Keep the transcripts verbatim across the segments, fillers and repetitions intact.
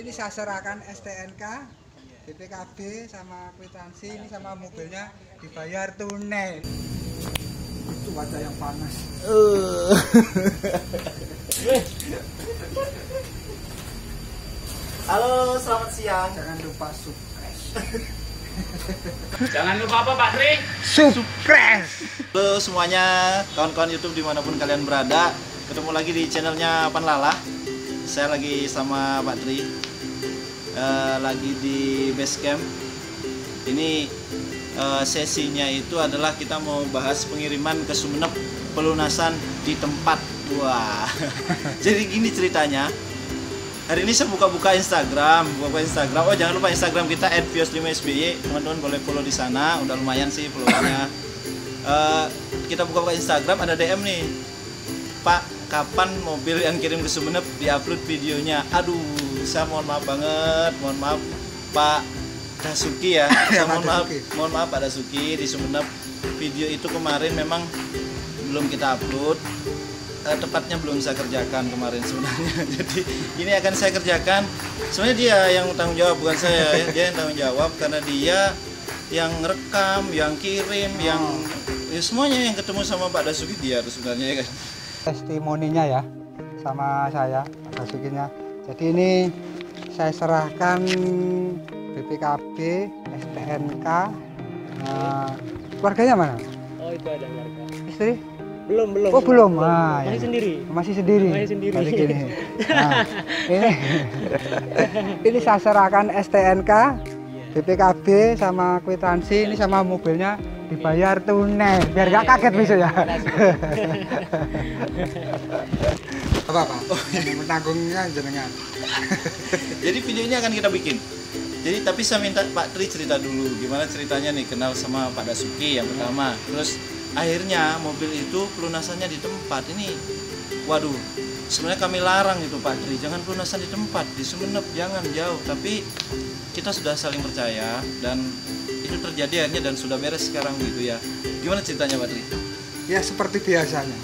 Ini saya serahkan S T N K, B P K B sama kwitansi ini sama mobilnya dibayar tunai. Itu wajah yang panas. Uh. Halo, selamat siang. Jangan lupa subscribe. Jangan lupa apa Pak Tri? Subscribe. Halo semuanya, kawan-kawan YouTube dimanapun kalian berada. Ketemu lagi di channelnya Panlala. Saya lagi sama Pak Tri, uh, lagi di base camp. Ini uh, sesinya itu adalah kita mau bahas pengiriman ke Sumeneb, pelunasan di tempat. Wah, jadi gini ceritanya. Hari ini saya buka-buka Instagram, buka Instagram. Oh jangan lupa Instagram kita et vios lima s b y. Teman-teman boleh follow di sana. Udah lumayan sih followernya. Uh, kita buka-buka Instagram, ada D M nih. Pak, kapan mobil yang kirim ke Sumeneb diupload videonya? Aduh, saya mohon maaf banget, mohon maaf Pak Dasuki ya. Saya mohon maaf, mohon maaf Pak Dasuki di Sumeneb. Video itu kemarin memang belum kita upload. Uh, tepatnya belum saya kerjakan kemarin sebenarnya. Jadi ini akan saya kerjakan. Sebenarnya dia yang tanggung jawab, bukan saya. Ya. Dia yang tanggung jawab karena dia yang rekam, yang kirim, oh. yang ya semuanya yang ketemu sama Pak Dasuki dia sebenarnya ya kan. Testimoninya ya sama saya Pak Dasukinya. Jadi ini saya serahkan B P K B, S T N K. Nah, keluarganya mana? Oh itu ada keluarga. Istri? Belum belum. Oh belum. belum. Ah, masih ya. sendiri. Masih sendiri. Masih sendiri. Masih gini. Nah, ini ini saya serahkan S T N K, B P K B sama kwitansi ini sama mobilnya dibayar tunai. Biar gak kaget besok ya. Apa apa? Oh, menanggungnya jenengan. Jadi video ini akan kita bikin. Jadi tapi saya minta Pak Tri cerita dulu gimana ceritanya nih kenal sama Pak Dasuki yang pertama. Terus akhirnya mobil itu pelunasannya di tempat. Ini waduh, sebenarnya kami larang itu Pak Tri, jangan pelunasan di tempat, di Sumeneb jangan jauh. Tapi kita sudah saling percaya dan itu terjadi akhirnya dan sudah beres sekarang gitu ya. Gimana ceritanya Pak Tri? Ya seperti biasanya.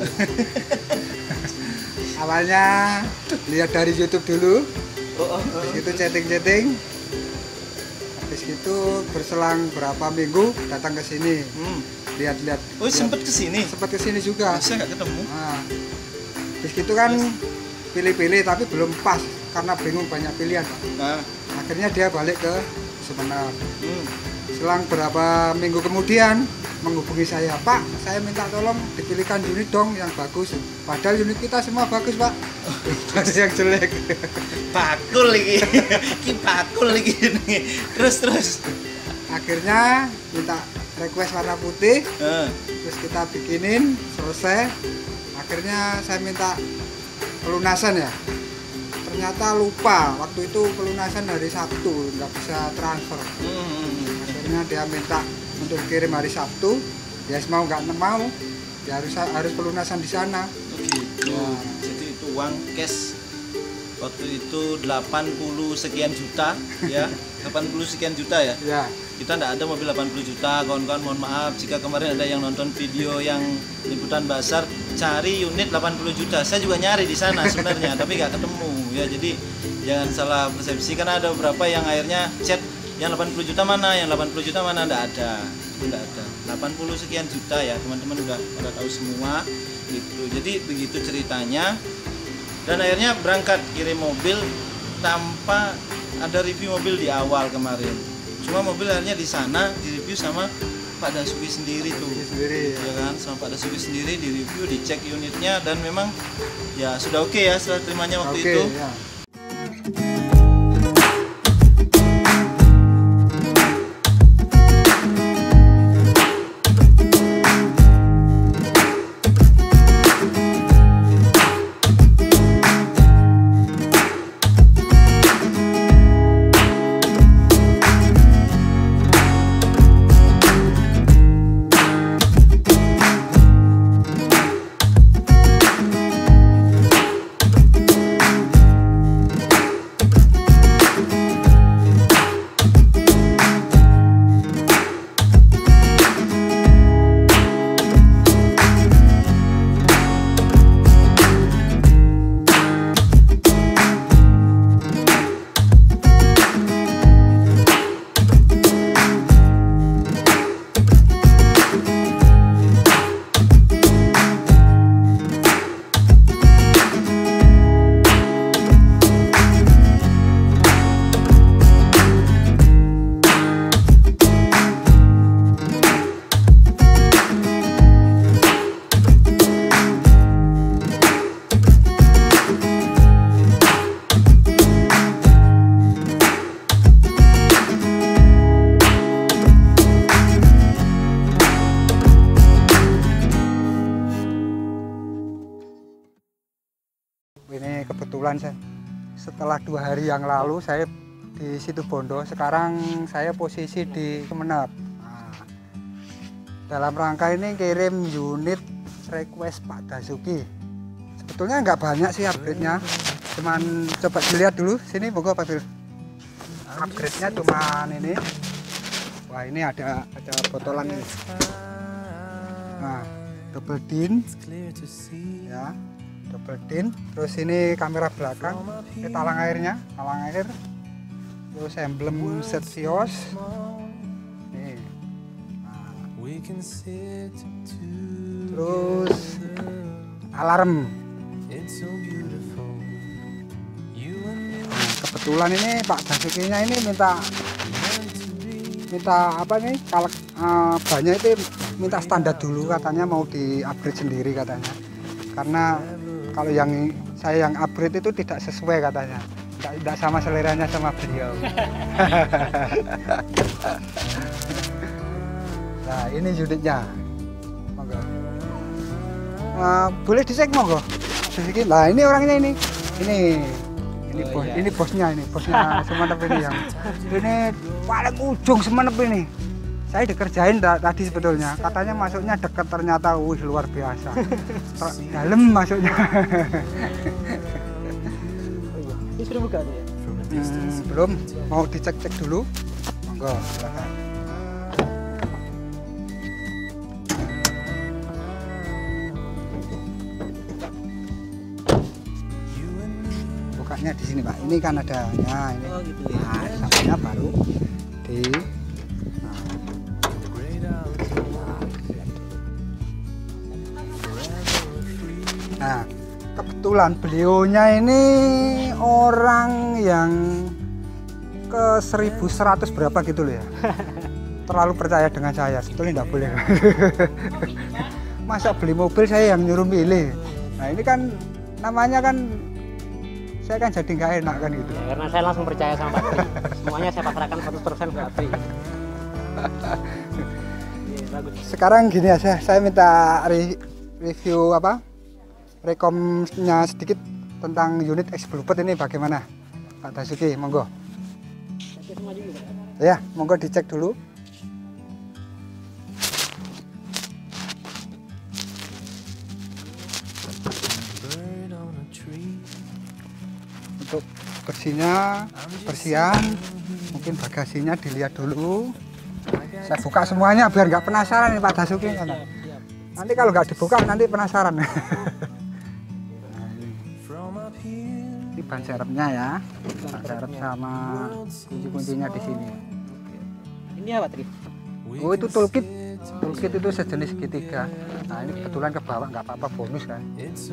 Awalnya lihat dari YouTube dulu. Oh, oh, oh. Habis itu chatting-chatting. Habis itu berselang berapa minggu datang ke sini. Hmm. Lihat-lihat. Oh, sempat ke sini. Sempat ke sini juga. Oh, saya nggak ketemu. Nah, habis itu kan pilih-pilih tapi belum pas karena bingung banyak pilihan, Pak. Nah. Akhirnya dia balik ke Sumeneb. Hmm. Selang berapa minggu kemudian menghubungi saya, Pak, saya minta tolong dipilihkan unit dong yang bagus. Padahal unit kita semua bagus, Pak. Ada yang jelek. Bakul lagi. Ki bakul lagi nih. Terus terus. Akhirnya minta request warna putih. Uh. Terus kita bikinin, selesai. Akhirnya saya minta pelunasan ya. Ternyata lupa, waktu itu pelunasan hari Sabtu, nggak bisa transfer. Hmm. Akhirnya dia minta untuk kirim hari Sabtu, ya mau nggak mau, ya harus harus pelunasan di sana. Oh gitu. Ya. Jadi itu uang cash waktu itu delapan puluh sekian juta ya, delapan puluh sekian juta ya. Ya. Kita nggak ada mobil delapan puluh juta, kawan-kawan mohon maaf jika kemarin ada yang nonton video yang liputan Basar cari unit delapan puluh juta. Saya juga nyari di sana sebenarnya, tapi nggak ketemu ya. Jadi jangan salah persepsi karena ada beberapa yang akhirnya chat yang delapan puluh juta mana, yang delapan puluh juta mana, nggak ada. Itu nggak ada. delapan puluh sekian juta ya, teman-teman udah pada tahu semua gitu. Jadi begitu ceritanya. Dan akhirnya berangkat kirim mobil tanpa ada review mobil di awal kemarin. Cuma mobil akhirnya di sana direview sama Pak Dasuki sendiri tuh, sendiri, ya kan, sama Pak Dasuki sendiri direview, dicek unitnya dan memang ya sudah oke okay ya setelah terimanya waktu okay, itu. Ya. kebetulan saya setelah dua hari yang lalu saya di Situbondo, sekarang saya posisi di Kemenep. Nah, dalam rangka ini kirim unit request Pak Dasuki. Sebetulnya nggak banyak sih upgrade-nya, cuman coba dilihat dulu sini, monggo Pak Bil. Upgrade-nya cuman ini. Wah, ini ada ada botolan ini. Nah, double din, ya, double din. Terus ini kamera belakang, ini talang airnya, talang air. Terus emblem Setvios. Nih. Nah. Terus alarm. Nah, kebetulan ini Pak Dasukinya ini minta minta apa nih? Kalau uh, banyak itu minta standar dulu, katanya mau di upgrade sendiri katanya. Karena kalau yang saya yang upgrade itu tidak sesuai katanya. Tidak sama seleranya sama beliau. Nah, ini unitnya. Monggo. Uh, boleh dicek monggo. Sedikit. Nah, ini orangnya ini. Ini ini oh, bos, iya. ini bosnya ini, bosnya Semenep ini yang ini paling ujung Semenep ini. Saya dikerjain tadi sebetulnya. Katanya masuknya dekat, ternyata wih luar biasa. Dalam masuknya. Ini sudah buka nih ya? Hmm, belum, mau dicek-cek dulu. Monggo, silakan. Bukanya di sini, Pak. Ini kan ada, nah ini. Oh, gitu ya. Nah, sampingnya baru di. Nah, kebetulan beliaunya ini orang yang ke seribu seratus berapa gitu loh ya. Terlalu percaya dengan saya, sebetulnya tidak boleh. Masa beli mobil saya yang nyuruh milih. Nah, ini kan namanya kan saya kan jadi nggak enak kan gitu. Ya, karena saya langsung percaya sama Pak Tri. Semuanya saya pasrahkan seratus persen ke Pak Tri. Ya, bagus. Sekarang gini aja, saya minta re review apa? Rekomnya sedikit tentang unit X Bluebird ini bagaimana, Pak Dasuki, monggo. Ya, monggo dicek dulu. Untuk bersihnya, bersihan, mungkin bagasinya dilihat dulu. Saya buka semuanya biar nggak penasaran nih Pak Dasuki. Nanti kalau nggak dibuka nanti penasaran. Ini ban serepnya ya, ban serep sama kunci-kuncinya di sini. Ini apa Tri? Oh, itu toolkit, toolkit itu sejenis segitiga. Nah, ini kebetulan ke bawah, nggak apa-apa, bonus kan.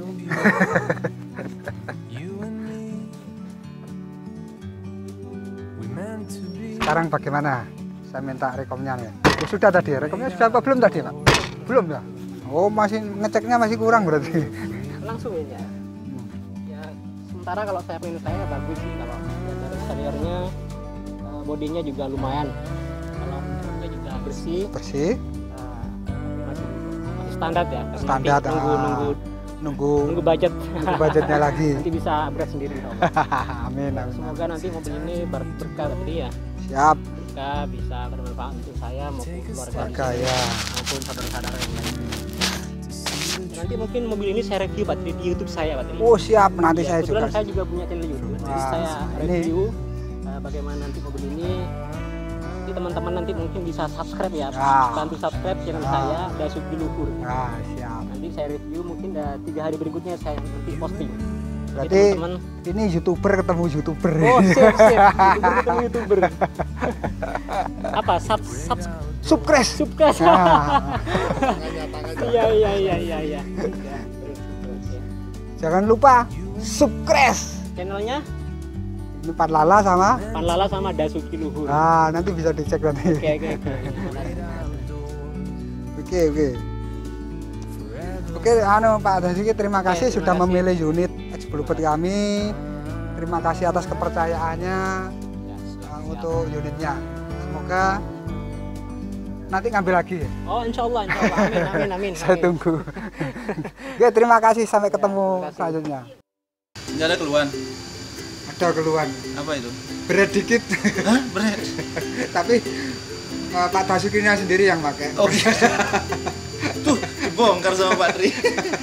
Sekarang bagaimana? Saya minta rekomnya nih. Oh, sudah tadi, rekomnya sudah apa belum tadi Pak? Belum ya? Oh, masih ngeceknya masih kurang berarti. Langsung ini ya. Ya, sementara kalau saya pengen saya bagus sih, kalau dari eksteriornya, uh, bodinya juga lumayan. Kalau interiornya juga bersih. Bersih. Uh, masih, masih standar ya. Standar. Nanti nunggu, ah. nunggu nunggu nunggu budget. nunggu budgetnya lagi. Nanti bisa upgrade sendiri. Amin, amin. Semoga nanti mobil ini ber berkah Tri ya. Siap. Berkah, bisa bermanfaat untuk saya maupun keluarga Keluarga, di sini, ya. maupun saudara-saudara yang lain. Nanti mungkin mobil ini saya review Pak Tri di YouTube saya Pak Tri. Oh, siap, nanti Ya, saya kebetulan juga. saya juga punya channel YouTube. Jadi Wah, saya ini- review uh, bagaimana nanti mobil ini. Nanti teman-teman nanti mungkin bisa subscribe ya. Ah. Bantu subscribe channel Ah. saya Dasuki Luhur. Nah, siap. Nanti saya review mungkin dah tiga hari berikutnya saya nanti posting. Jadi Berarti teman-teman, ini YouTuber ketemu YouTuber. oh siap siap, YouTuber ketemu YouTuber. Apa sub sub Subscribe. subscribe? Nah, Iya iya iya iya iya. Ya, terus, terus, ya. jangan lupa subscribe. Channelnya Ini Pak Lala sama. Panlala sama Dasuki Luhur. Nah, nanti bisa dicek nanti. Oke oke oke. Oke, oke. Oke, anu Pak Dasuki, terima kasih terima sudah kasih. memilih unit X Bluebird kami. Terima kasih atas kepercayaannya Ya, siap, uh, siap. untuk unitnya. Semoga nanti ngambil lagi ya. Oh insya Allah, insya Allah. Amin, amin, amin. Saya amin. tunggu. Oke, terima kasih, sampai ketemu terima kasih. selanjutnya. Nggak ada keluhan. Ada keluhan. Apa itu? Berat dikit. Hah? Berat? Tapi uh, Pak Basukinya sendiri yang pakai. Oke. Tuh, dibongkar sama Pak Tri.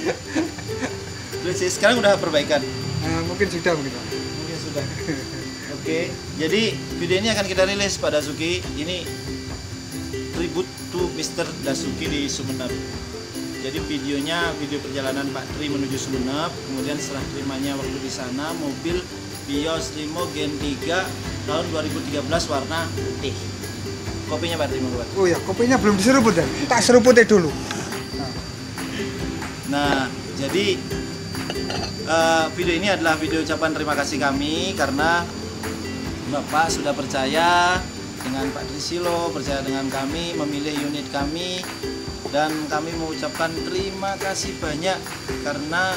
Terus sih, sekarang udah perbaikan. Uh, mungkin sudah mungkin. Mungkin sudah. Oke, jadi video ini akan kita rilis Pak Dasuki. Ini tribute to mister Dasuki di Sumeneb. Jadi videonya video perjalanan Pak Tri menuju Sumeneb, kemudian serah terimanya waktu di sana mobil Vios Limo Gen tiga tahun dua ribu tiga belas warna putih. Kopinya Pak Tri mau buat. Oh ya, kopinya belum diseruput ya. Tak seruputin dulu. Nah, Nah, jadi uh, video ini adalah video ucapan terima kasih kami karena Bapak sudah percaya dengan Pak Trisilo, percaya dengan kami, memilih unit kami, dan kami mengucapkan terima kasih banyak karena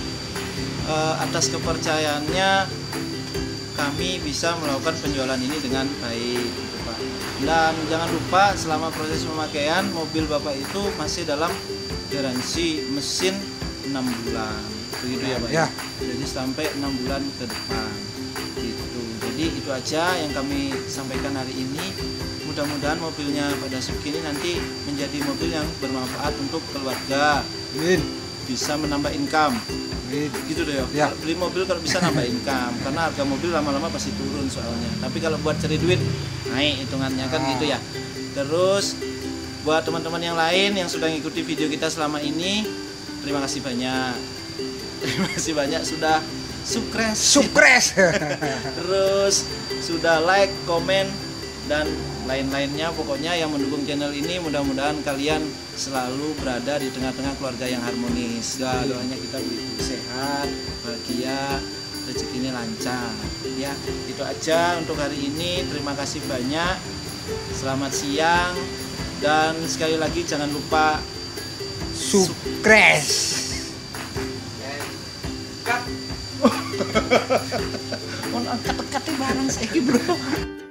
uh, atas kepercayaannya kami bisa melakukan penjualan ini dengan baik, gitu, Pak. Dan jangan lupa selama proses pemakaian mobil Bapak itu masih dalam garansi mesin enam bulan, begitu ya Pak? Ya. Jadi sampai enam bulan ke depan, gitu. Jadi itu aja yang kami sampaikan hari ini. Mudah-mudahan mobilnya Pak Dasuki ini nanti menjadi mobil yang bermanfaat untuk keluarga, Amin. bisa menambah income, Amin. gitu deh ya. Ya. Kalau beli mobil kalau bisa nambah income, karena harga mobil lama-lama pasti turun soalnya. Tapi kalau buat cari duit naik hitungannya kan Ah. gitu ya. Terus buat teman-teman yang lain yang sudah ngikuti video kita selama ini, terima kasih banyak. Terima kasih banyak sudah subscribe, Sukses. terus sudah like, komen, dan lain-lainnya, pokoknya yang mendukung channel ini. Mudah-mudahan kalian selalu berada di tengah-tengah keluarga yang harmonis. Ya, doanya kita begitu, sehat, bahagia, rezekinya lancar. Ya, itu aja untuk hari ini. Terima kasih banyak. Selamat siang, dan sekali lagi jangan lupa Sukses. Mau angkat-angkat barang saya bro.